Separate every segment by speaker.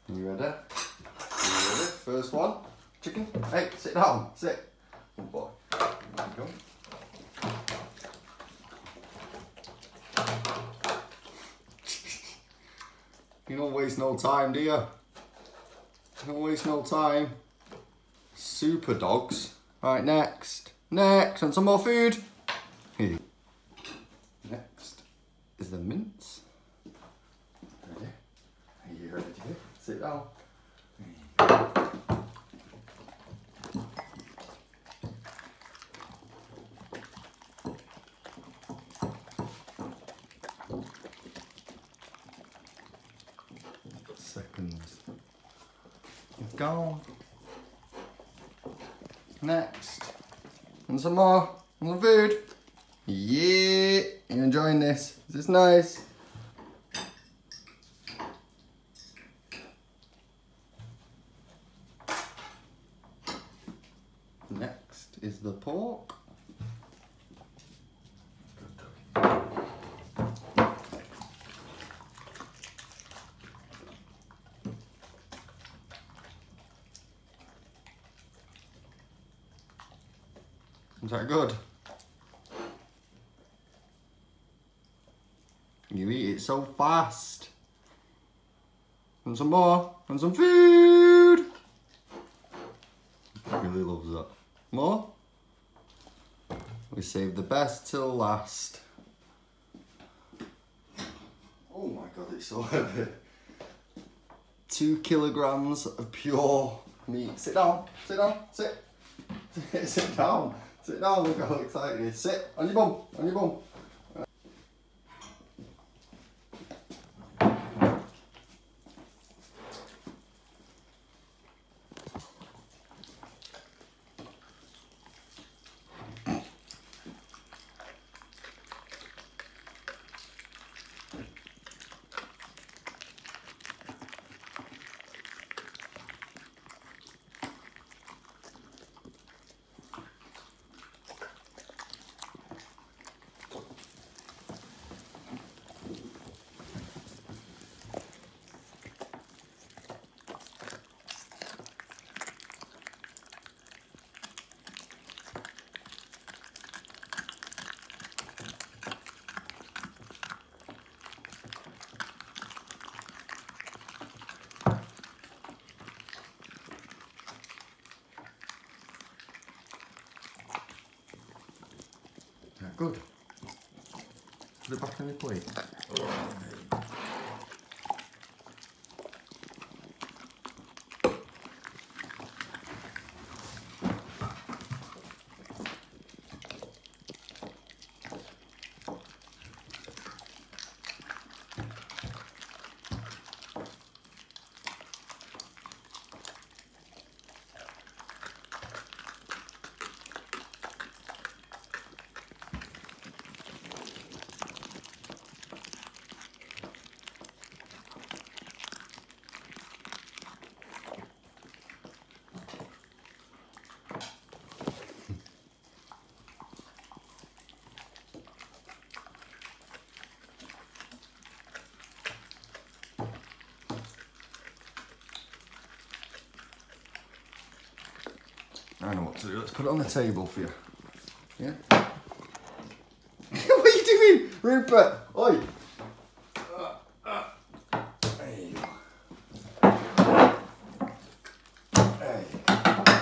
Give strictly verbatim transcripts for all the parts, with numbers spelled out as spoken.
Speaker 1: You ready? You ready? First one. Chicken. Hey, sit down. Sit. Good boy. There you go. You don't waste no time, do you? You don't waste no time. Super dogs. Right, next. Next. And some more food. Here. Next is the mince. Ready? Are you ready? Sit down. Seconds. You've gone. Next. And some more. And some food. Yeah. You enjoying this? Is this nice? Next is the pork. Is that good? You eat it so fast. And some more. And some food. Really loves that. More? We saved the best till last. Oh my god, it's so heavy. Two kilograms of pure meat. Sit down. Sit down. Sit. Sit, sit down. Sit down, look how excited he is. Sit, on your bum, on your bum. Good. Put it back on your plate. I know what to do. Let's put it on the table for you. Yeah? What are you doing, Rupert? Oi! Uh, uh. There you go. There you go.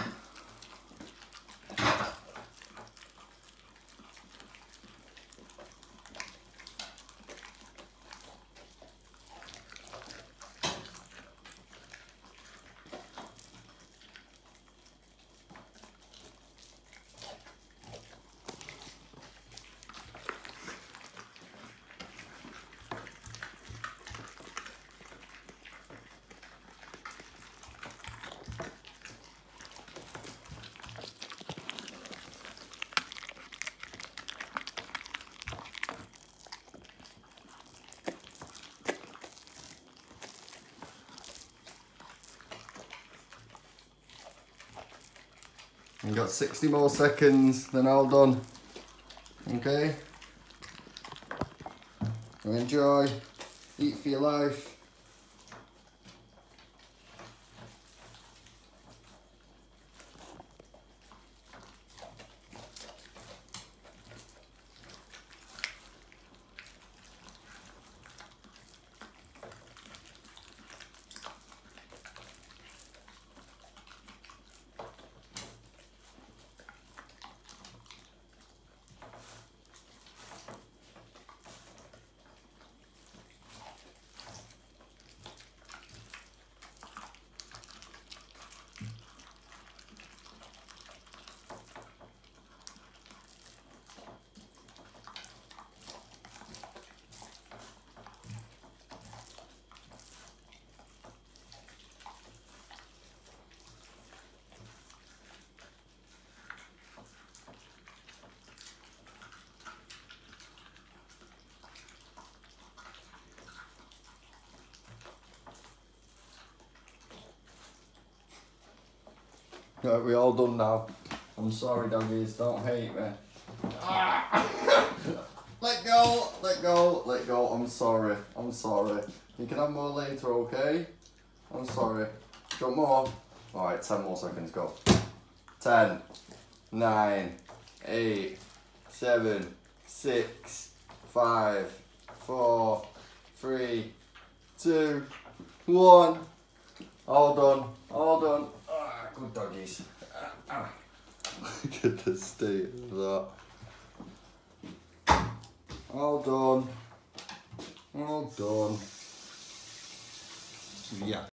Speaker 1: You've got sixty more seconds, then all done. Okay? So enjoy, eat for your life. Right, we all done now. I'm sorry, doggies. Don't hate me. Ah! Let go, let go, let go. I'm sorry. I'm sorry. You can have more later, okay? I'm sorry. Do you want more? Alright, ten more seconds, go. ten, nine, eight, seven, six, five, four, three, two, one. All done, all done. Ah, good doggies. Ah, ah. Look at the state of that. All done. All done. Yeah.